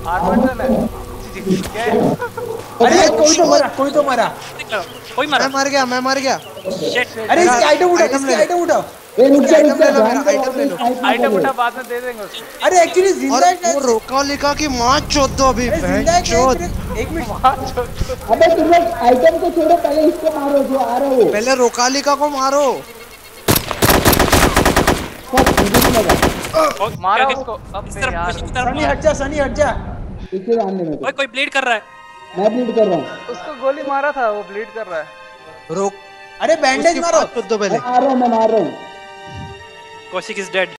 Armour है। क्या है? अरे कोई तो मरा। कोई मरा। मैं मर गया। अरे इसकी आइटम उठाओ। आइटम उठा, बाद में दे देंगे उसको। अरे एक्चुअली जिंदा है। वो रोका लिखा कि मां चोद दो अभी। एक मिनट। अबे तुम लोग आइटम को छोड़ो, पहले इसको मारो जो आ रहा है। पहले रोका लिखा को मारो। मारा उसको। अब यार सनी हट जा। पीछे आने में ओए कोई ब्लीड कर रहा है। मैं ब्लीड कर रहा हूँ। उसको गोली मारा था, वो ब्लीड कर रहा है। रोक। अरे बैंडेज मारो। दो पहले। मैं मार रहा हूँ। Kaushik is dead.